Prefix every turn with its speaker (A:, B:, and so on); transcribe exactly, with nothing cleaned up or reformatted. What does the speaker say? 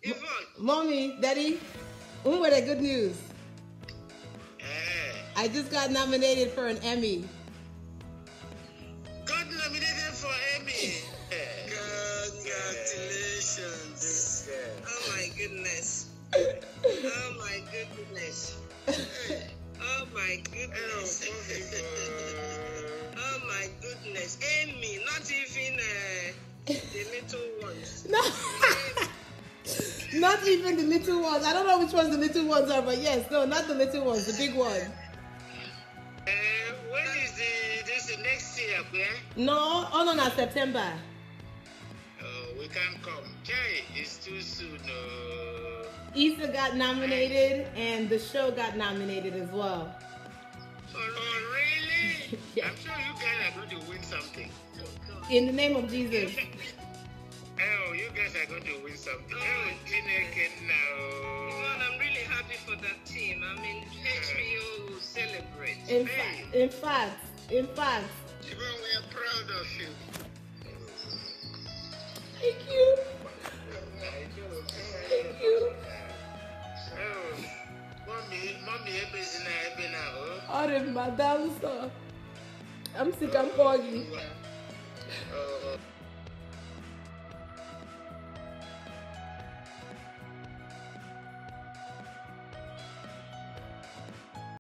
A: Yvonne.
B: Mommy, Daddy, who were the good news?
A: Eh.
B: I just got nominated for an Emmy.
A: Got nominated for Emmy.
C: Congratulations.
A: Oh my goodness. Oh my goodness. Oh my goodness. Oh my goodness. Emmy, not even uh, the little ones.
B: No. Not even the little ones. I don't know which ones the little ones are, but yes, no, not the little ones, the big one.
A: Uh, when is the this is next year, yeah?
B: No, oh no, not September.
A: Oh, we can't come. Jay, it's too soon. Uh...
B: Issa got nominated, and the show got nominated as well.
A: Oh, oh really?
B: Yeah.
A: I'm sure you guys are going to win something.
B: In the name of Jesus.
A: Oh, you guys are going to win something. Oh, Chineke now. Yvonne, I'm really happy for that team. I mean, H B O will celebrate.
B: In,
A: hey.
B: fa- in fact, in fact.
A: Yvonne, we are proud of you.
B: Thank you. Thank you.
A: Oh, mommy, mommy, Ebbe's in Ebbe now.
B: All of my down, sir. I'm sick and foggy.
A: Oh.